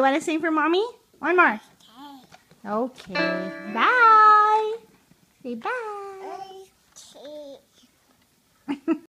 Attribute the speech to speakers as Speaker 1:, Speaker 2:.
Speaker 1: want to sing for Mommy? One more. Okay. Bye. Say bye.